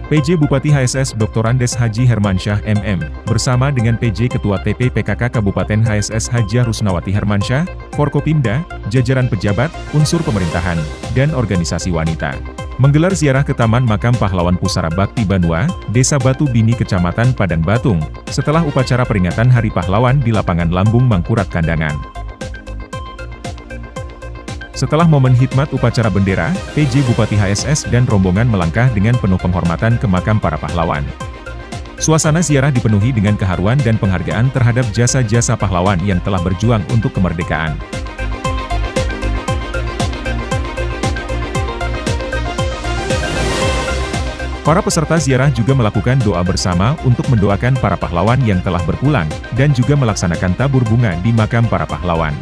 PJ Bupati HSS Dr. Andes Haji Hermansyah MM, bersama dengan PJ Ketua TP PKK Kabupaten HSS Hajah Rusnawati Hermansyah, Forkopimda, jajaran pejabat, unsur pemerintahan, dan organisasi wanita, menggelar ziarah ke Taman Makam Pahlawan Pusara Bakti Banua, Desa Batu Bini Kecamatan Padang Batung, setelah upacara peringatan Hari Pahlawan di Lapangan Lambung Mangkurat Kandangan. Setelah momen hikmat upacara bendera, PJ Bupati HSS dan rombongan melangkah dengan penuh penghormatan ke makam para pahlawan. Suasana ziarah dipenuhi dengan keharuan dan penghargaan terhadap jasa-jasa pahlawan yang telah berjuang untuk kemerdekaan. Para peserta ziarah juga melakukan doa bersama untuk mendoakan para pahlawan yang telah berpulang, dan juga melaksanakan tabur bunga di makam para pahlawan.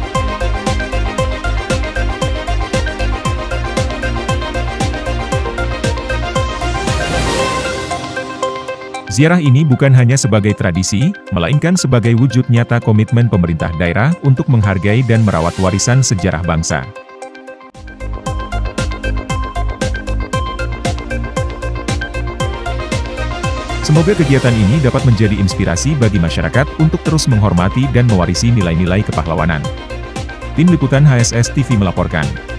Ziarah ini bukan hanya sebagai tradisi, melainkan sebagai wujud nyata komitmen pemerintah daerah untuk menghargai dan merawat warisan sejarah bangsa. Semoga kegiatan ini dapat menjadi inspirasi bagi masyarakat untuk terus menghormati dan mewarisi nilai-nilai kepahlawanan. Tim Liputan HSS TV melaporkan.